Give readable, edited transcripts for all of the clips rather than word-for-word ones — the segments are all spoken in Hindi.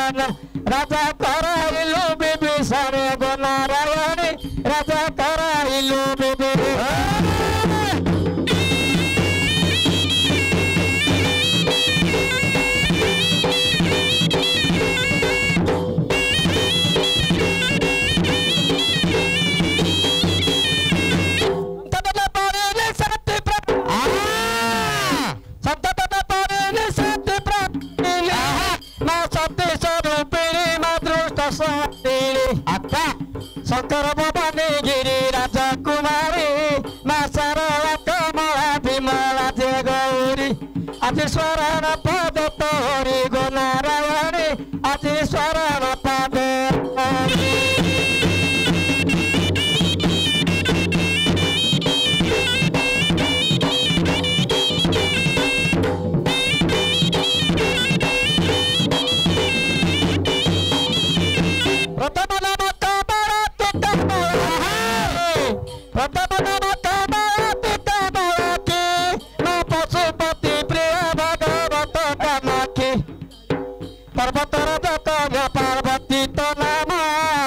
नारायण राजा कराइलु विभीषण गो नारायणी राजा कराइलु शंकर भवानी गिरी राजा कुमारी मा सरला कमला विमला जय गौरी आज स्वरण पद तोरी गो नारायणी आज स्वरण पद पार्वती तो नामा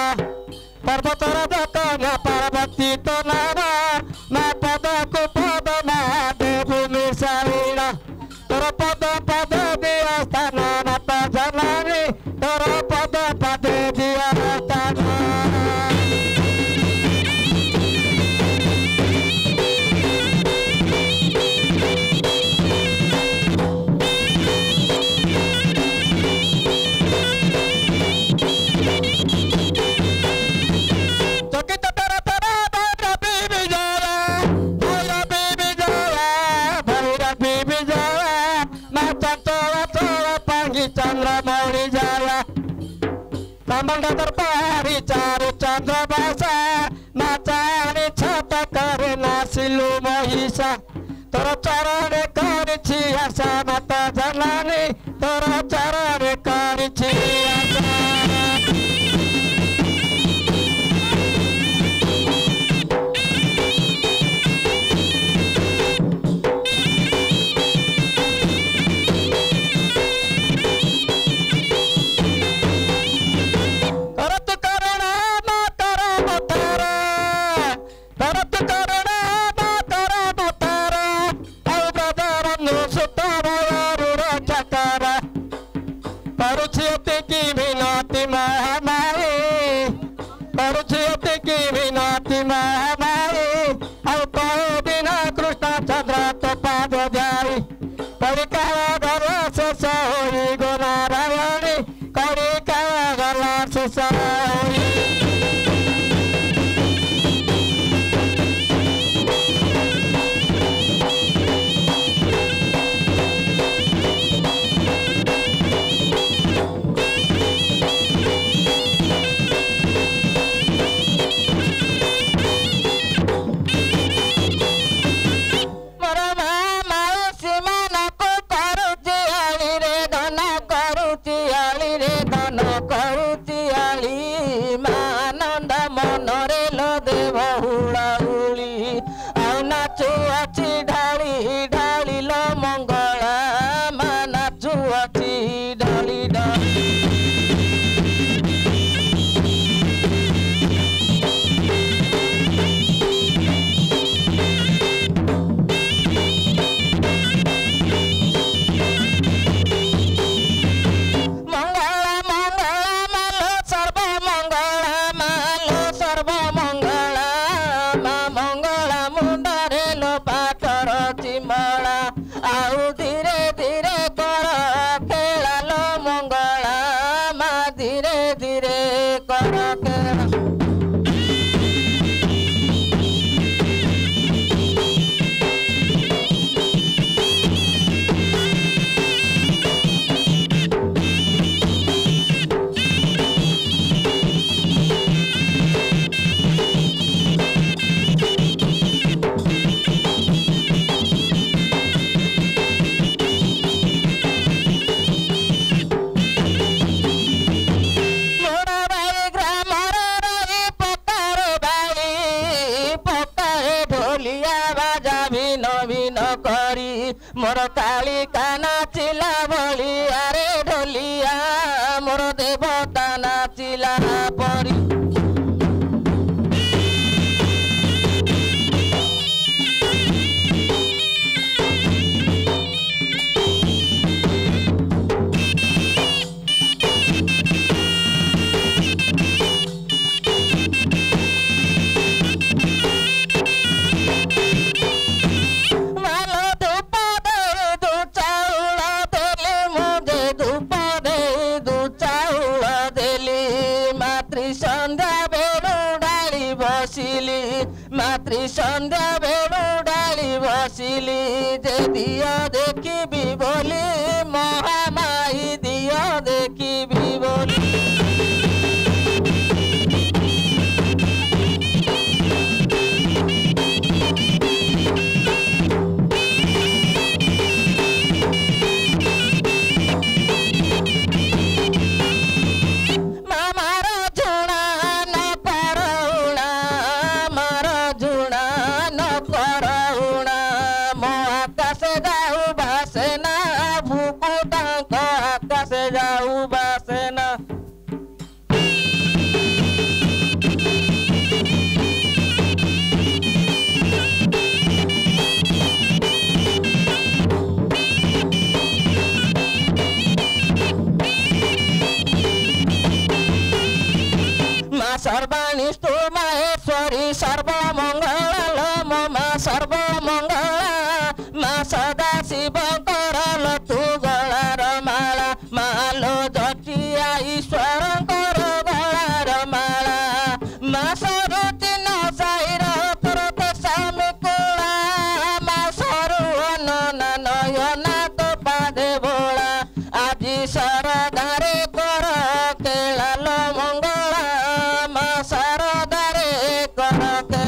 पार्वती तो नामा मा पद को पद मा देवी मिसाइना तोर पद पद दिया स्थान माता जनानी तोर पद पद दिया स्थान दरबारी चारु चंद्र बासा नाचारी छत करे नासिलु महिषा तोर चरण करिछि आशा माता जनानी तोर चरण करिछि आशा मोर काली काना चिला बलिया रे ढोलिया मोर देव रात्रि संध्या बेलू डाली बसिली जे दिया देखी बोली महामाई दिया देखी बोली सर्वाणिस्तु महेश्वरी सर्वमंगल मम सर्वमंगल मा सदा शिव करल तू गलार माला मालो जटिया ईश्वर कर गलार माला मा सरुति न साईर तुरत स्वामी कुला मा सरु अनना नयना तो पादे बोला आजी सरदारे कर केलाल मंगला सरदारे करके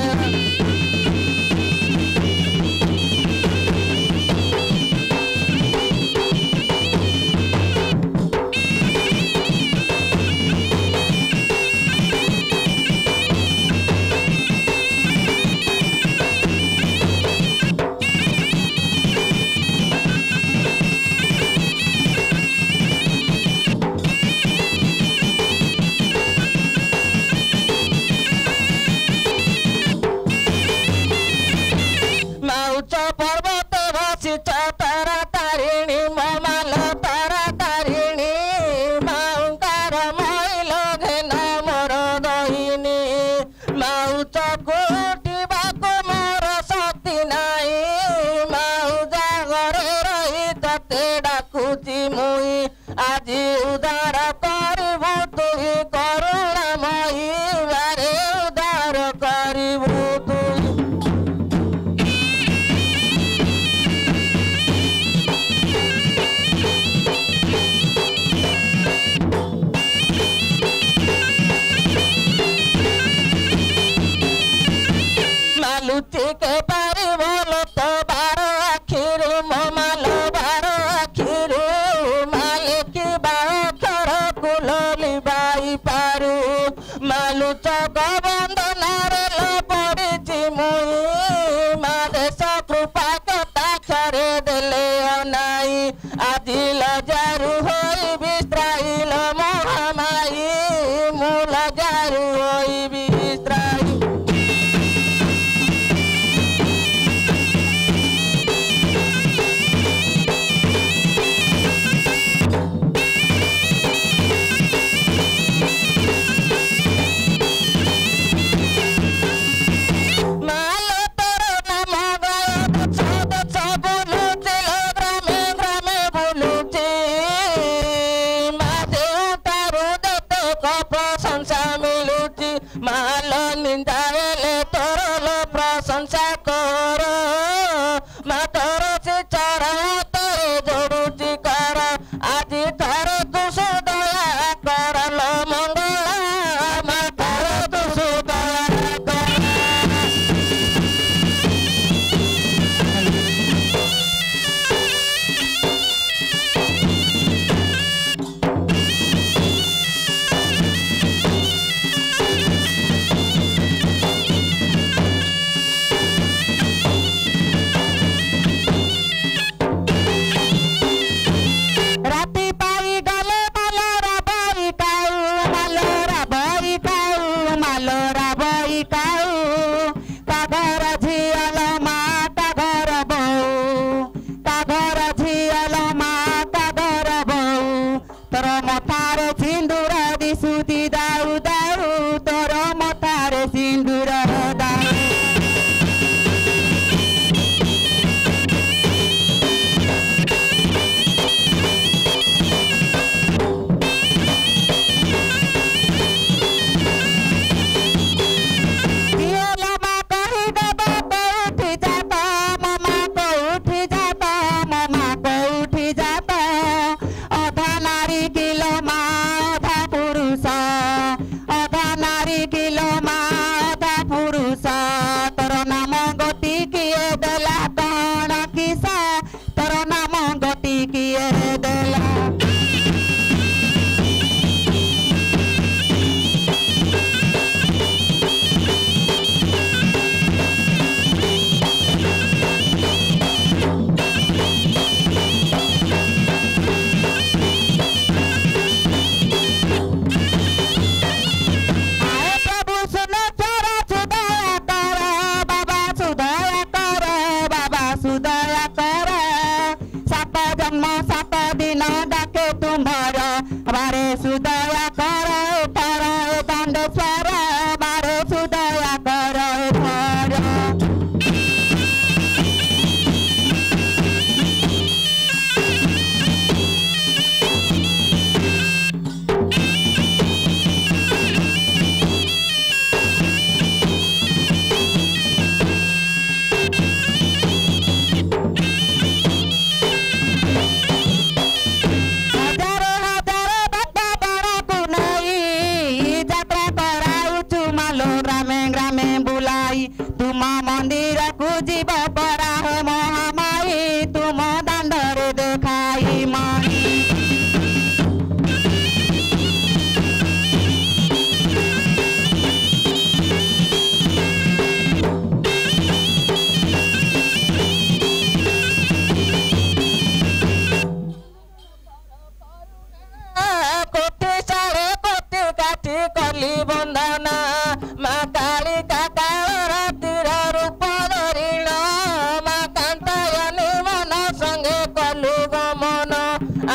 पर्वत भासी तारा तारिणी ममाल तारा तारिणी माउंकार मैल घेना मोर दहिनी माउच गोटिबाको मोर शक्ति नाई माउजा घरे रही तते डाकुची मुई आजी उदार करिबु तुई करुणामयी बारे उदार करिबु तुई लुचिके पारि बोल तो बार आखिर ममाल बार आखिर मालिकी बाखर कुलली बाई पारू मालुच गबंधनारे पड़िछि मुई मा देश कृपा कटाक्षरे देले अनाई आदि लजारु होई विस्त्राइल महामाई मु लजारु होई विस्त्राई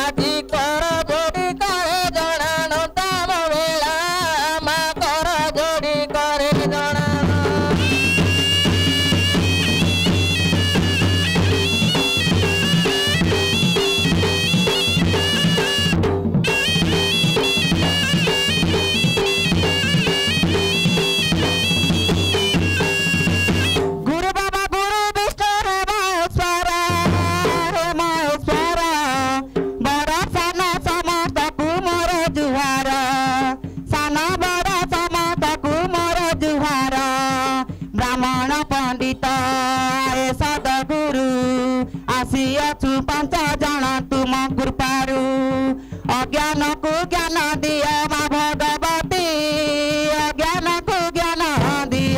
ଆଜି କର ଯୋଡ଼ି କରେ ଜଣାଣ ତମ ବେଳା ମା କର ଯୋଡ଼ି କରେ ଜଣାଣ पंच जन तुम कृपारू अज्ञान को ज्ञान दिया माँ भगवती अज्ञान को ज्ञान दिया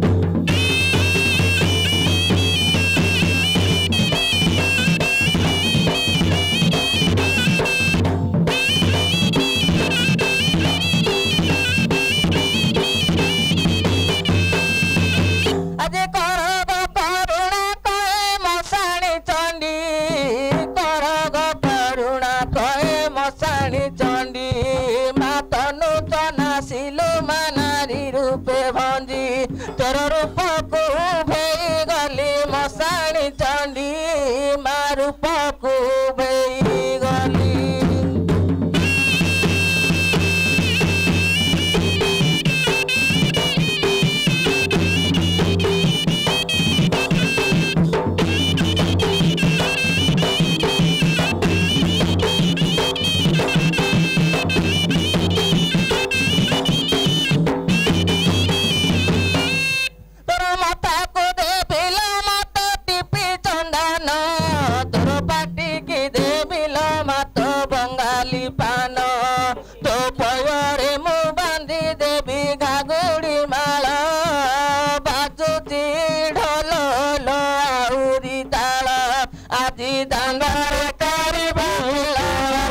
अजे कर करुणा कहे मशाणी चंडी मशाणी चंडी मातनु चनासिलु मानारी रूपे भंजी तोर रूप को भेई गली मशाणी चंडी मा रूप को भेई गली पान तो पयरे मु बांधी देवी घागुड़ी माला बाजुची ढोल लो आउरी ताल आजी दांगारे करी बुला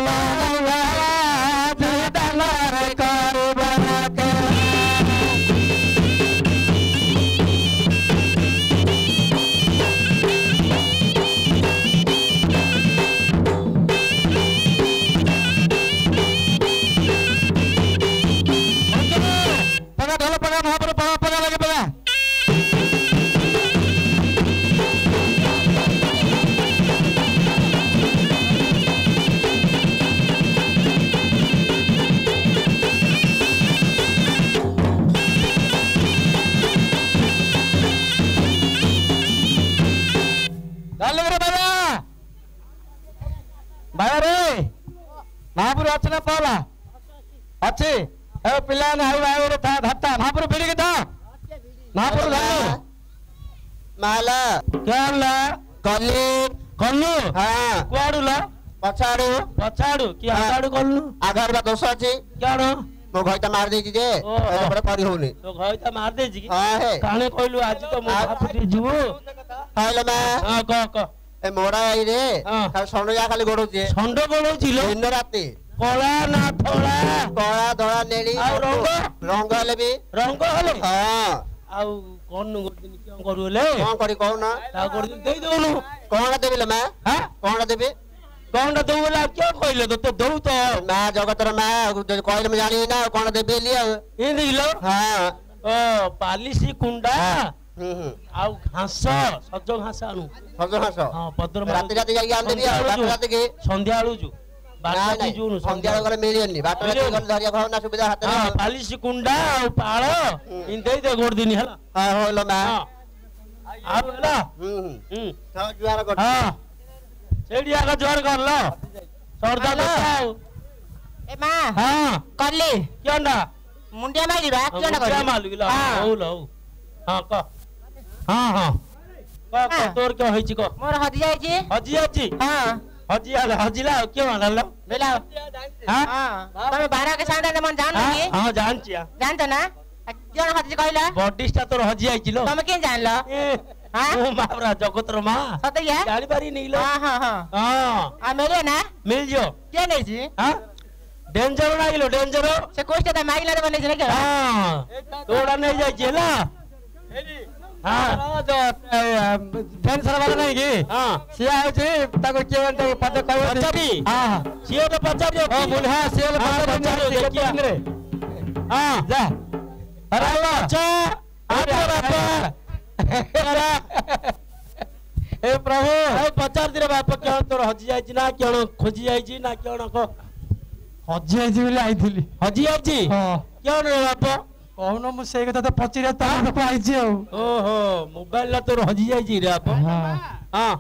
आजी दांगारे करी बुला महापुर अच्छे ना पाला अच्छे ए पिला ने हाई हाई था धत्ता महापुर पीड़ी के था महापुर लालो माला क्या ला कल्लू कल्लू हां कुआडू ला पछाडू पछाडू की आगाडू कल्लू आगार बा दोष अछि क्यानो मो घइता मार देछि जे बड़े करी होनी तो घइता मार देछि की हां हे काने कहलू आज तो मो महापुर जीवो हाइला मा हां क ए मोरा आई रे का संडो या खाली गोडो जे संडो गोडो छिलो दिन राती कोला ना थोड़ा कोला धोला नेली आ रंग रंग हले भी रंग हले हां आउ कोन नु दिन क्यों करूले कोन करी कहू ना ता गोड दिन देई दोनु कोन देबे ले मा हां कोन देबे कोन देबेला क्यों कहले तो दऊ तो मा जगतर मा कहले म जानी ना कोन देबे लिया ए दिलो हां ओ पालिसी कुंडा आउ घास सज घास आनु सज घास हां पद्र राती राती जाई आन देबी राती राती के संध्या आलू जु बाटी जु संध्या गले मिलियनी बाटी राती गले धरिया खाऊ ना सुविधा हाथ हां पालिसी कुंडा आउ पाळ इन देई दे गोड दिन हला हां होलो मा आ बोला तो जुआर कर हां सेडिया का जोर कर लो सरदा बताओ ए मा हां करली क्योंडा मुंडिया मारिबा क्योंडा कर मुंडिया मालुला हो लो हां क हां हां क तोर के होई छि को मोर हजी जाई छि हां हजिला क्यों हल्लो बेला हां तमे बारा के साडे मन जान नी हां जान छिया जान त ना क्यों हजी कहला बॉडी स्टा तोर हजी आई छि लो तमे के जानलो हां ओ मावरा जगतर मा सतैया गाड़ी बारी नहीं लो हां हां हां आ मेरे ना मिल जो के नहीं छि हां डेंजर ना लो डेंजर से कोष्ट त माइला रे बने छि के हां तोड़ा नहीं जाई छि ला हाँ जो डांसर वाला नहीं की हां सिया होची ताको के अंत पद कहबो पचारी हां सिए तो पचारी ओ बोल हां सिया पचारी देखिया रे हां जा अरे अच्छा आरे बापा ए प्रभु ए पचार दिरे बापा केण तोर हजी जाई ना केण खोजी जाई ना केण को हजी आई बोले आइथिली हजी जाई हां केण रे बापा कहून मु सेई कथा तो पचिरे ता को आइछि आ ओहो मोबाइल ला तोर हजी जाई रे बापा हां हां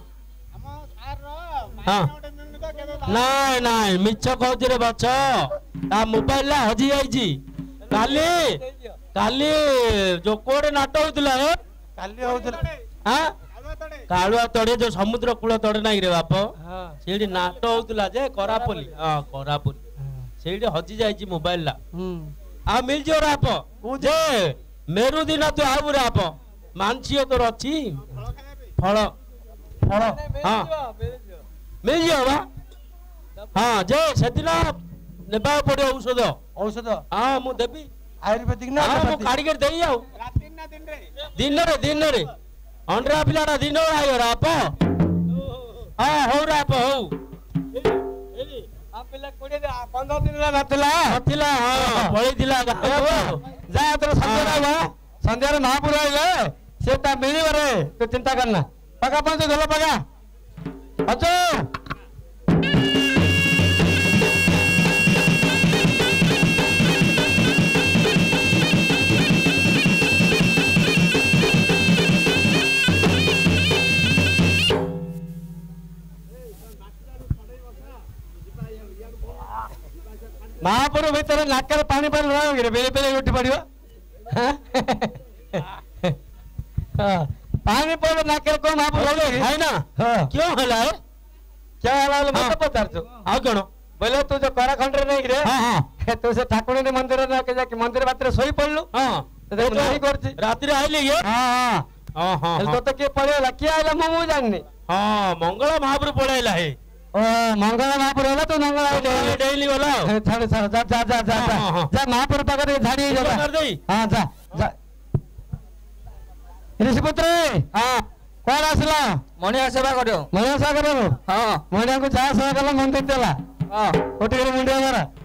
हां ନାଇଁ ନାଇଁ ମିଛ କହୁଛି ରେ ବାଛ ତା ମୋବାଇଲ ହଜି ଯାଇଛି କାଲି କାଲି ଯୋଉ କୋଉଠି ନାଟ ହଉଥିଲା କାଲି ହଉଥିଲା ହାଁ କାଳୁଆ ତଡେ ଯୋଉ ସମୁଦ୍ର କୂଳ ତଡେ ନାଇଁ ରେ ବାପ ସେଇଠି ନାଟ ହଉଥିଲା ଯେ କରାପଲି ହଁ କରାପଲି ସେଇଠି ହଜି ଯାଇଛି ମୋବାଇଲ ଲା ଆଉ ମିଳିଯିବ ରେ ବାପ ଯେ ମେରୁ ଦିନ ତୁ ଆବୁ ରେ ବାପ ମାନସିକ ତୋର ଅଛି ଫଳ ଫଳ ହଁ ମିଳିଯିବ ବା हाँ जे सेदिन नेबा पड़े औषध औषध हाँ मु देबी आयुर्वेदिक ना हाँ मु काढ़ी के देई आउ रात दिन रे अंडरा पिलाडा दिन रे आयो राप हाँ हो राप हो आ पिला कोडे 15 दिन ला नतला नतला हाँ पळी दिला जा तोर संध्या रे महापुर आइले से ता मिली रे तू चिंता करना पका पंच धोला पका अच्छो महापुर भीतर नाकर पानी पानी बेले बेले उठी पड़ो पानी पड़ो नाकर को महापुर है ना क्यों हला क्या हला मत पचार आ कौन बोले तू जो कराखंड नहीं रे तू से ठाकुरानी मंदिर मंदिर बात सोई पड़लु राति आइली तो किए पड़ेगा किए आइला मु जाननी हाँ मंगला महापुर पड़ेला है ओ मंगला महापुर होला तो मंगला डेली होला छाड़ छाड़ जा जा जा जा जा महापुर पाकर झाड़ी जा कर दे हां जा जा ऋषिपुत्र हां कोन आसला मणिया सेवा करियो मणिया सेवा करियो हां मणिया को जा सेवा कला मंदिर देला हां ओटी मुंडिया मारा